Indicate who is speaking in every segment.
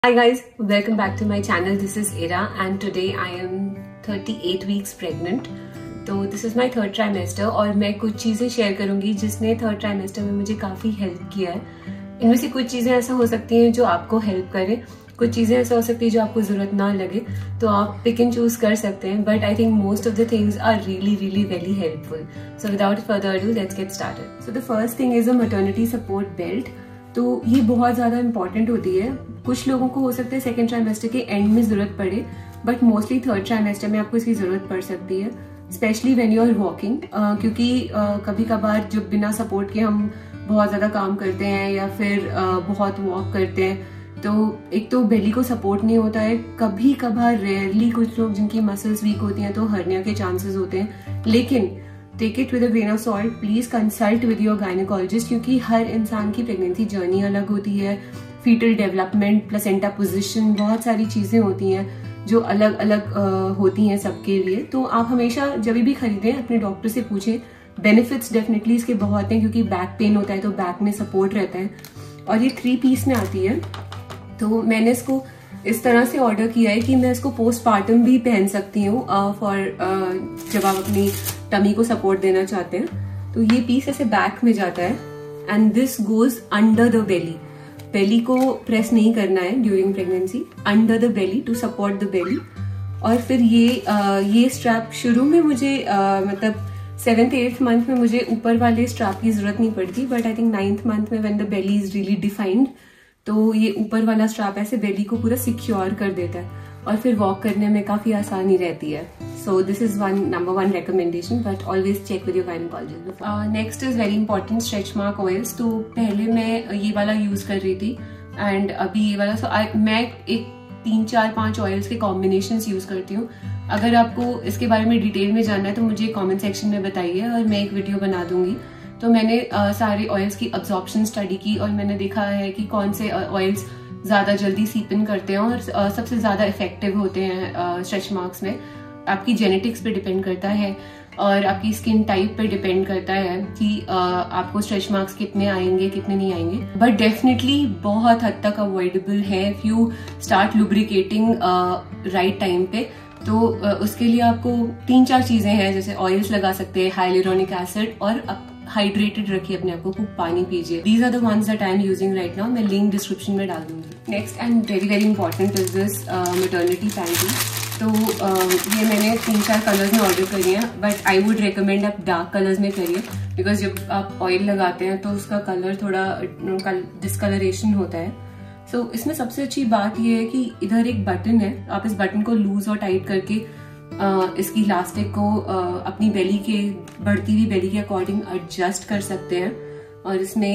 Speaker 1: Hi guys, welcome back to my channel. This is Ira and today I am 38 weeks pregnant. तो this is my third trimester और मैं कुछ चीज़ें share करूँगी जिसने third trimester में मुझे काफ़ी हेल्प किया है। इनमें से कुछ चीज़ें ऐसा हो सकती हैं जो आपको हेल्प करें, कुछ चीज़ें ऐसा हो सकती है जो आपको ज़रूरत ना लगे, तो आप पिक एंड चूज कर सकते हैं। But I think most of the things are really very helpful. So without further ado let's get started. So the first thing is a maternity support belt. तो ये बहुत ज़्यादा इंपॉर्टेंट होती है। कुछ लोगों को हो सकता है सेकेंड ट्राइमेस्टर के एंड में ज़रूरत पड़े, बट मोस्टली थर्ड ट्राइमेस्टर में आपको इसकी ज़रूरत पड़ सकती है, specially when you are walking. क्योंकि कभी कभार जब बिना सपोर्ट के हम बहुत ज़्यादा काम करते हैं या फिर बहुत वॉक करते हैं, तो एक तो बेली को सपोर्ट नहीं होता है। कभी कभार रेयरली कुछ लोग जिनकी मसल्स वीक होती हैं तो हर्निया के चांसेस होते हैं, लेकिन take it with a grain of salt. Please consult with your gynaecologist, क्योंकि हर इंसान की प्रेगनेंसी जर्नी अलग होती है। फीटल डेवलपमेंट, प्लेसेंटा पोजीशन, बहुत सारी चीजें होती हैं जो अलग अलग होती हैं सबके लिए। तो आप हमेशा जब भी खरीदें अपने डॉक्टर से पूछें। बेनिफिट्स डेफिनेटली इसके बहुत हैं, क्योंकि बैक पेन होता है तो बैक में सपोर्ट रहता है। और ये 3 पीस में आती है, तो मैंने इसको इस तरह से ऑर्डर किया है कि मैं इसको पोस्टपार्टम भी पहन सकती हूँ फॉर जब आप अपनी टमी को सपोर्ट देना चाहते हैं। तो ये पीस ऐसे बैक में जाता है and this goes under the belly. Belly को प्रेस नहीं करना है during pregnancy, under the belly to support the belly. और फिर ये स्ट्रैप शुरू में मुझे मतलब 7th-8th मंथ में मुझे ऊपर वाले स्ट्रैप की जरूरत नहीं पड़ती, but I think 9th month में when the belly is really defined, तो ये ऊपर वाला स्ट्रैप ऐसे बेली को पूरा सिक्योर कर देता है और फिर वॉक करने में काफी आसानी रहती है। So this is number 1 recommendation, but always check with your gynaecologist. Next is very important stretch mark oils. तो पहले मैं ये वाला यूज कर रही थी एंड अभी ये वाला। मैं एक 3-4-5 ऑयल्स के कॉम्बिनेशन यूज करती हूँ। अगर आपको इसके बारे में डिटेल में जानना है तो मुझे कॉमेंट सेक्शन में बताइए और मैं एक वीडियो बना दूंगी। तो मैंने सारे ऑयल्स की अब्जॉर्प्शन स्टडी की और मैंने देखा है कि कौन से ऑयल्स ज़्यादा जल्दी सीप इन करते हैं और सबसे ज़्यादा इफेक्टिव होते हैं स्ट्रेच मार्क्स में। आपकी जेनेटिक्स पे डिपेंड करता है और आपकी स्किन टाइप पे डिपेंड करता है कि आपको स्ट्रेच मार्क्स कितने आएंगे कितने नहीं आएंगे, बट डेफिनेटली बहुत हद तक अवॉइडेबल है if you start lubricating right time पे। तो उसके लिए आपको 3-4 चीजें हैं, जैसे ऑयल्स लगा सकते हैं, हाइलुरोनिक एसिड, और हाइड्रेटेड रखिए अपने आप को, खूब पानी पीजिए। These are the ones that I am using right now. मैं लिंक डिस्क्रिप्शन में डाल दूंगी। Next and very important is this maternity panty. तो ये मैंने 3-4 कलर्स में ऑर्डर करी है, बट आई वुड रिकमेंड आप डार्क कलर्स में करिए, बिकॉज जब आप ऑयल लगाते हैं तो उसका कलर थोड़ा डिस्कलरेशन होता है। सो इसमें सबसे अच्छी बात यह है कि इधर एक बटन है, आप इस बटन को लूज और टाइट करके इसकी इलास्टिक को अपनी बेली के बढ़ती हुई बेली के अकॉर्डिंग एडजस्ट कर सकते हैं। और इसमें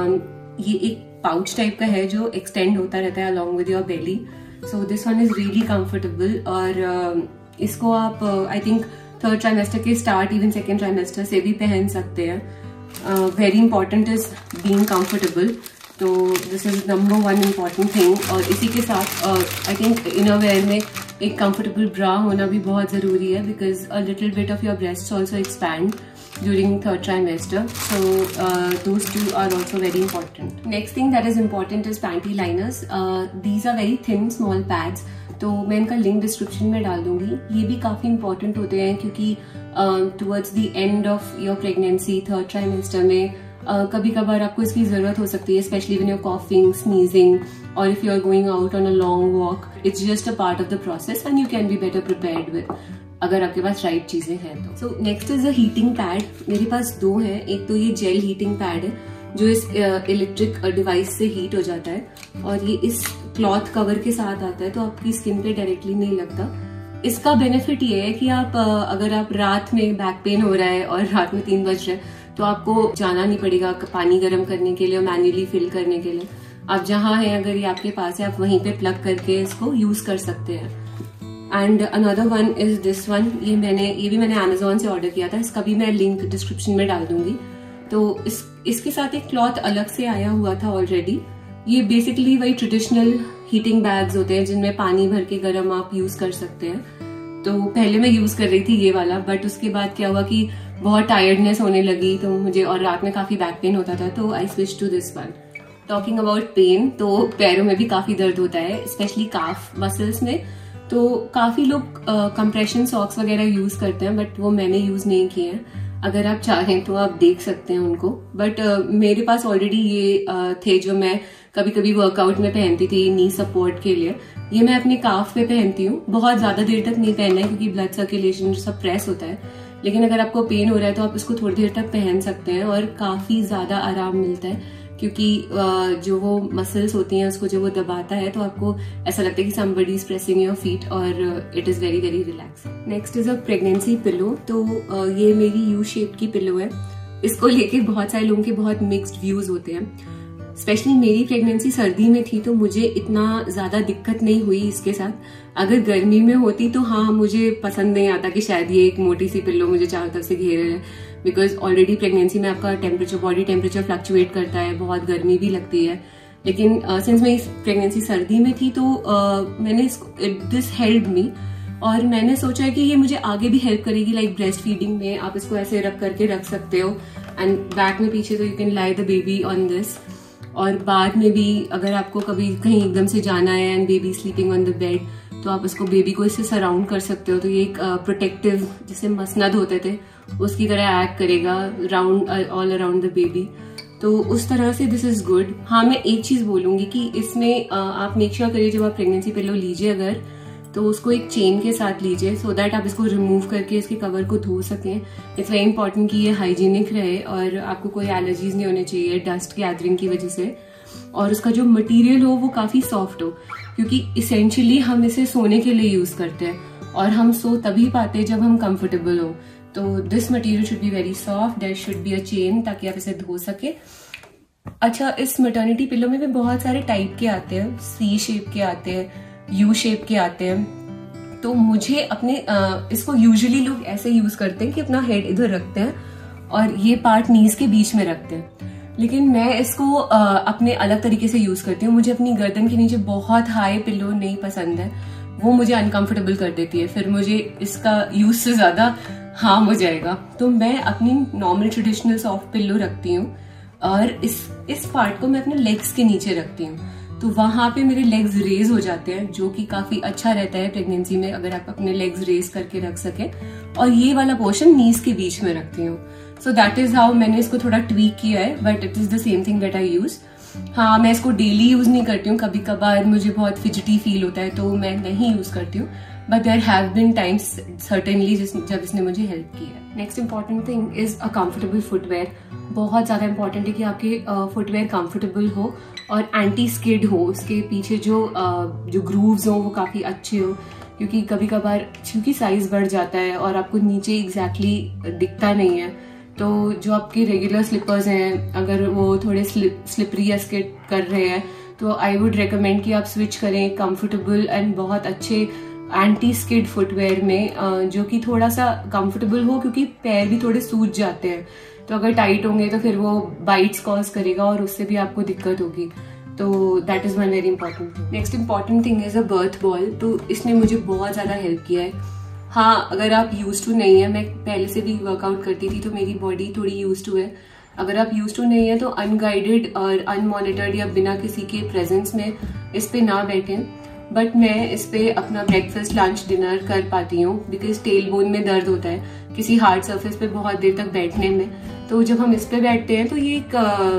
Speaker 1: ये एक पाउच टाइप का है जो एक्सटेंड होता रहता है along with your belly. So this one is really comfortable और इसको आप आई थिंक थर्ड ट्राइमेस्टर के स्टार्ट इवन सेकेंड ट्राइमेस्टर से भी पहन सकते हैं। Very important is being comfortable, तो this is number 1 important thing. और इसी के साथ आई थिंक इनरवेयर में एक कंफर्टेबल ब्रा होना भी बहुत जरूरी है, because a little bit of your breasts also expand during third trimester, so those two are also very important. Next thing that is important is panty liners. These are very thin small pads, तो मैं इनका link description में डाल दूंगी। ये भी काफी important होते हैं क्योंकि towards the end of your pregnancy third trimester में कभी कभार आपको इसकी जरूरत हो सकती है, specially when you are coughing, sneezing, और if you are going out on a long walk. It's just a part of the process and you can be better prepared with, अगर आपके पास राइट चीजें हैं तो। So next is a heating pad. मेरे पास 2 हैं। एक तो ये जेल हीटिंग पैड है जो इस इलेक्ट्रिक डिवाइस से हीट हो जाता है, और ये इस क्लॉथ कवर के साथ आता है, तो आपकी स्किन पे डायरेक्टली नहीं लगता। इसका बेनिफिट ये है कि आप अगर आप रात में बैक पेन हो रहा है और रात में 3 बज रहे हैं, तो आपको जाना नहीं पड़ेगा पानी गर्म करने के लिए और मैन्युअली फिल करने के लिए। आप जहाँ हैं, अगर ये आपके पास है, आप वहीं पे प्लग करके इसको यूज कर सकते हैं। And another one is this one. ये भी मैंने अमेजोन से ऑर्डर किया था, इसका भी मैं लिंक डिस्क्रिप्शन में डाल दूंगी। तो इसके साथ एक क्लॉथ अलग से आया हुआ था ऑलरेडी। ये बेसिकली वही ट्रेडिशनल हीटिंग बैग्स होते हैं जिनमें पानी भर के गर्म आप यूज कर सकते हैं। तो पहले मैं यूज कर रही थी ये वाला, बट उसके बाद क्या हुआ कि बहुत टायर्डनेस होने लगी तो मुझे, और रात में काफी बैक पेन होता था, तो I switch to this one. Talking about pain, तो पैरों में भी काफी दर्द होता है, स्पेशली काफ मसल्स में। तो काफी लोग कंप्रेशन सॉक्स वगैरह यूज करते हैं, बट वो मैंने यूज नहीं किए हैं। अगर आप चाहें तो आप देख सकते हैं उनको, बट मेरे पास ऑलरेडी ये थे जो मैं कभी कभी वर्कआउट में पहनती थी नी सपोर्ट के लिए। ये मैं अपने काफ पे पहनती हूँ, बहुत ज्यादा देर तक नहीं पहनना है क्योंकि ब्लड सर्कुलेशन सब प्रेस होता है, लेकिन अगर आपको पेन हो रहा है तो आप इसको थोड़ी देर तक पहन सकते हैं और काफी ज्यादा आराम मिलता है, क्योंकि जो वो मसल्स होती हैं उसको जब वो दबाता है तो आपको ऐसा लगता है कि somebody is pressing your feet और it is very very relaxing. Next is a pregnancy pillow. तो ये मेरी यू शेप की पिलो है। इसको लेके बहुत सारे लोगों के बहुत मिक्स्ड व्यूज होते हैं। स्पेशली मेरी प्रेगनेंसी सर्दी में थी तो मुझे इतना ज्यादा दिक्कत नहीं हुई इसके साथ। अगर गर्मी में होती तो हाँ, मुझे पसंद नहीं आता कि शायद ये एक मोटी सी पिल्लो मुझे चारों तरफ से घेरे रहे, बिकॉज ऑलरेडी प्रेगनेंसी में आपका टेम्परेचर, बॉडी टेम्परेचर फ्लक्चुएट करता है, बहुत गर्मी भी लगती है। लेकिन सिंस मैं इस प्रेगनेंसी सर्दी में थी तो मैंने दिस हेल्प मी, और मैंने सोचा है कि ये मुझे आगे भी हेल्प करेगी, लाइक ब्रेस्ट फीडिंग में आप इसको ऐसे रख करके रख सकते हो एंड बैक में पीछे तो you can lie the baby on this. और बाद में भी अगर आपको कभी कहीं एकदम से जाना है and baby sleeping on the bed, तो आप उसको बेबी को इससे सराउंड कर सकते हो। तो ये एक प्रोटेक्टिव, जैसे मसनद होते थे उसकी तरह एक्ट करेगा round all around the baby. तो उस तरह से दिस इज गुड। हाँ, मैं एक चीज बोलूंगी कि इसमें आप मेक श्योर करिए जब आप प्रेगनेंसी पिलो लीजिए अगर, तो उसको एक चेन के साथ लीजिए सो दैट आप इसको रिमूव करके इसके कवर को धो सकें। इट्स वेरी इंपॉर्टेंट कि ये हाइजीनिक रहे और आपको कोई एलर्जीज नहीं होने चाहिए डस्ट गैदरिंग की वजह से, और उसका जो मटेरियल हो वो काफी सॉफ्ट हो, क्योंकि इसेंशियली हम इसे सोने के लिए यूज करते हैं और हम सो तभी पाते हैं जब हम कंफर्टेबल हो। तो this material should be very soft, there should be a chain ताकि आप इसे धो सके। अच्छा, इस मैटर्निटी पिलो में भी बहुत सारे टाइप के आते हैं, सी शेप के आते हैं, यू शेप के आते हैं। तो मुझे अपने इसको यूजुअली लोग ऐसे यूज करते हैं कि अपना हेड इधर रखते हैं और ये पार्ट नीज के बीच में रखते हैं, लेकिन मैं इसको अपने अलग तरीके से यूज करती हूँ। मुझे अपनी गर्दन के नीचे बहुत हाई पिलो नहीं पसंद है, वो मुझे अनकंफर्टेबल कर देती है, फिर मुझे इसका यूज से ज्यादा हार्म हो जाएगा। तो मैं अपनी नॉर्मल ट्रेडिशनल सॉफ्ट पिलो रखती हूँ और इस पार्ट को मैं अपने लेग्स के नीचे रखती हूँ, तो वहां पे मेरे लेग्स रेज हो जाते हैं, जो कि काफी अच्छा रहता है प्रेगनेंसी में अगर आप अपने लेग्स रेज करके रख सके। और ये वाला पोर्शन नीज के बीच में रखती हूँ। सो दैट इज हाउ मैंने इसको थोड़ा ट्वीक किया है, but it is the same thing that I use. हाँ, मैं इसको डेली यूज नहीं करती हूँ, कभी कभार मुझे बहुत फिजिटी फील होता है तो मैं नहीं यूज करती हूँ, but there have been times certainly जब इसने मुझे हेल्प किया है। Next important thing is a comfortable footwear. बहुत ज्यादा इंपॉर्टेंट है कि आपके फुटवेयर कंफर्टेबल हो और एंटी स्किड हो, उसके पीछे जो ग्रूव्स हो वो काफी अच्छे हो, क्योंकि कभी कभार क्योंकि साइज बढ़ जाता है और आपको नीचे एग्जैक्टली दिखता नहीं है, तो जो आपके रेगुलर स्लीपर्स हैं अगर वो थोड़े स्लिपरी या स्किड कर रहे हैं तो आई वुड रिकमेंड कि आप स्विच करें कंफर्टेबल एंड बहुत अच्छे एंटी स्किड फुटवेयर में, जो कि थोड़ा सा कंफर्टेबल हो, क्योंकि पैर भी थोड़े सूज जाते हैं, तो अगर टाइट होंगे तो फिर वो बाइट्स कॉज करेगा और उससे भी आपको दिक्कत होगी। तो that is one very important thing. Next important thing is a birth ball. तो इसने मुझे बहुत ज्यादा हेल्प किया है। हाँ, अगर आप यूज टू नहीं है, मैं पहले से भी वर्कआउट करती थी तो मेरी बॉडी थोड़ी यूज टू है। अगर आप यूज टू नहीं है तो अनगाइडेड और अनमॉनिटर्ड या बिना किसी के प्रेजेंस में इस पे ना बैठें, बट मैं इस पे अपना ब्रेकफास्ट, लंच, डिनर कर पाती हूँ, बिकॉज टेल बोन में दर्द होता है किसी हार्ड सरफेस पे बहुत देर तक बैठने में। तो जब हम इस पे बैठते हैं तो ये एक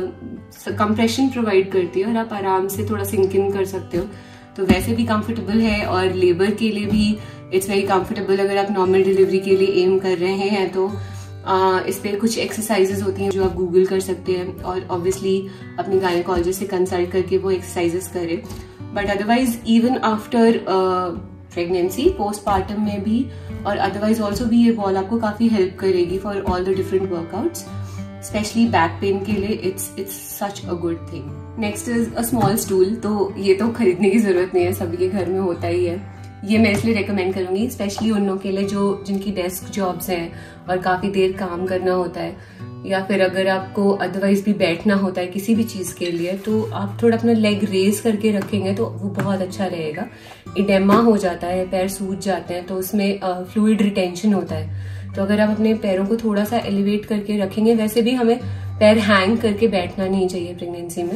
Speaker 1: कंप्रेशन प्रोवाइड करती है और आप आराम से थोड़ा सिंक इन कर सकते हो। तो वैसे भी कंफर्टेबल है और लेबर के लिए भी इट्स वेरी कंफर्टेबल। अगर आप नॉर्मल डिलीवरी के लिए एम कर रहे हैं तो इस पे कुछ एक्सरसाइजेस होती हैं जो आप गूगल कर सकते हैं और ऑब्वियसली अपने गायनेकोलॉजिस्ट से कंसल्ट करके वो एक्सरसाइजेस करें। But otherwise even after pregnancy, postpartum में भी और अदरवाइज ऑल्सो भी ये बॉल आपको काफी हेल्प करेगी for all the different workouts, specially back pain के लिए it's such a good thing. Next is a small stool. तो ये तो खरीदने की जरूरत नहीं है, सभी के घर में होता ही है। ये मैं इसलिए रेकमेंड करूंगी स्पेशली उन लोगों के लिए जिनकी डेस्क जॉब्स हैं और काफी देर काम करना होता है, या फिर अगर आपको अदरवाइज भी बैठना होता है किसी भी चीज के लिए, तो आप थोड़ा अपना लेग रेज करके रखेंगे तो वो बहुत अच्छा रहेगा। इडेमा हो जाता है, पैर सूज जाते हैं, तो उसमें फ्लूइड रिटेंशन होता है। तो अगर आप अपने पैरों को थोड़ा सा एलिवेट करके रखेंगे, वैसे भी हमें पैर हैंग करके बैठना नहीं चाहिए प्रेगनेंसी में,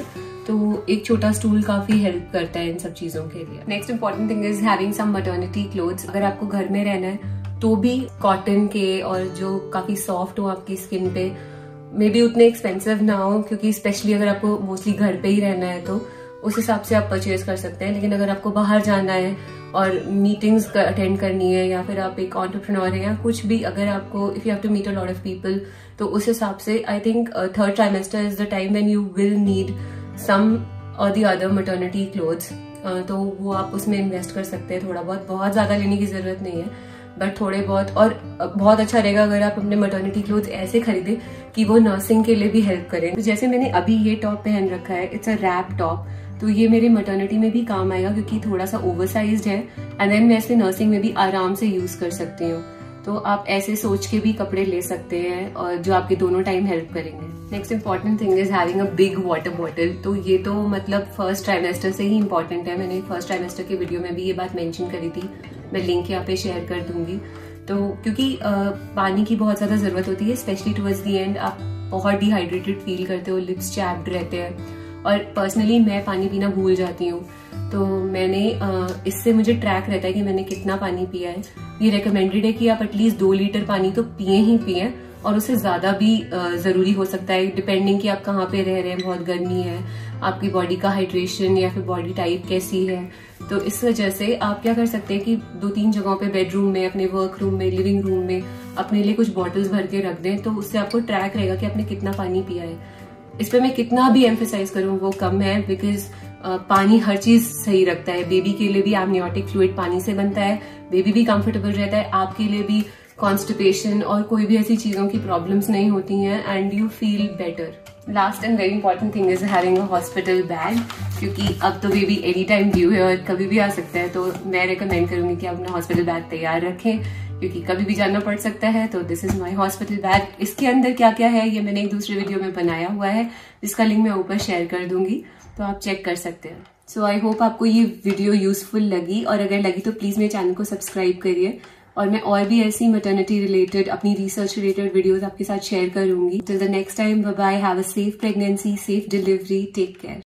Speaker 1: तो एक छोटा स्टूल काफी हेल्प करता है इन सब चीजों के लिए। Next important thing is having some maternity clothes. अगर आपको घर में रहना है तो भी कॉटन के और जो काफी सॉफ्ट हो आपकी स्किन पे, मे बी उतने एक्सपेंसिव ना हो, क्योंकि स्पेशली अगर आपको मोस्टली घर पे ही रहना है तो उस हिसाब से आप परचेज कर सकते हैं। लेकिन अगर आपको बाहर जाना है और मीटिंग्स अटेंड करनी है, या फिर आप एक एंटरप्रेन्योर हैं या कुछ भी, अगर आपको if you have to meet a lot of people, तो उस हिसाब से I think third trimester is the time when you will need some और द अदर मैटरनिटी क्लोथ्स। तो वो आप उसमें इन्वेस्ट कर सकते हैं थोड़ा बहुत, बहुत ज्यादा लेने की जरूरत नहीं है, बट थोड़े बहुत। और बहुत अच्छा रहेगा अगर आप अपने मैटरनिटी क्लोथ्स ऐसे खरीदें कि वो नर्सिंग के लिए भी हेल्प करें। तो जैसे मैंने अभी ये टॉप पहन रखा है, इट्स अ रैप टॉप, तो ये मेरे मैटरनिटी में भी काम आएगा क्योंकि थोड़ा सा ओवरसाइज्ड है, एंड देन मैं इसे नर्सिंग में भी आराम से यूज कर सकती हूँ। तो आप ऐसे सोच के भी कपड़े ले सकते हैं और जो आपके दोनों टाइम हेल्प करेंगे। Next important thing is having a big water bottle. तो ये तो मतलब फर्स्ट ट्राइमेस्टर से ही इंपॉर्टेंट है। मैंने फर्स्ट ट्राइमेस्टर के वीडियो में भी ये बात मेंशन करी थी, मैं लिंक यहाँ पे शेयर कर दूंगी। तो क्योंकि पानी की बहुत ज्यादा जरूरत होती है, स्पेशली टुवर्ड्स द एंड आप बहुत डिहाइड्रेटेड फील करते हो, लिप्स चैप्ड रहते हैं, और पर्सनली मैं पानी पीना भूल जाती हूँ। तो मैंने इससे मुझे ट्रैक रहता है कि मैंने कितना पानी पिया है। ये रिकमेंडेड है कि आप एटलीस्ट 2 लीटर पानी तो पिए ही पिए, और उससे ज्यादा भी जरूरी हो सकता है, डिपेंडिंग कि आप कहाँ पे रह रहे हैं, बहुत गर्मी है, आपकी बॉडी का हाइड्रेशन या फिर बॉडी टाइप कैसी है। तो इस वजह से आप क्या कर सकते हैं कि 2-3 जगहों पे, बेडरूम में, अपने वर्क रूम में, लिविंग रूम में अपने लिए कुछ बॉटल्स भर के रख दें, तो उससे आपको ट्रैक रहेगा कि आपने कितना पानी पिया है। इस पे मैं कितना भी एम्फेसाइज करूं वो कम है, बिकॉज पानी हर चीज सही रखता है। बेबी के लिए भी एमनियोटिक फ्लूइड पानी से बनता है, बेबी भी कंफर्टेबल रहता है, आपके लिए भी कॉन्स्टिपेशन और कोई भी ऐसी चीजों की प्रॉब्लम्स नहीं होती हैं, and you feel better. Last and very important thing is having a hospital bag, क्योंकि अब तो बेबी एनी टाइम ड्यू है और कभी भी आ सकता है। तो मैं रिकमेंड करूंगी कि आप अपना हॉस्पिटल बैग तैयार रखें, क्योंकि कभी भी जाना पड़ सकता है। तो this is my hospital bag. इसके अंदर क्या क्या है ये मैंने एक दूसरे वीडियो में बनाया हुआ है, जिसका लिंक मैं ऊपर शेयर कर दूंगी, तो आप चेक कर सकते हैं। सो आई होप आपको ये वीडियो यूजफुल लगी, और अगर लगी तो प्लीज मेरे चैनल को सब्सक्राइब करिए, और मैं और भी ऐसी मैटरनिटी रिलेटेड, अपनी रिसर्च रिलेटेड वीडियोस आपके साथ शेयर करूंगी। Till the next time, bye bye, have a safe pregnancy, safe delivery, take care.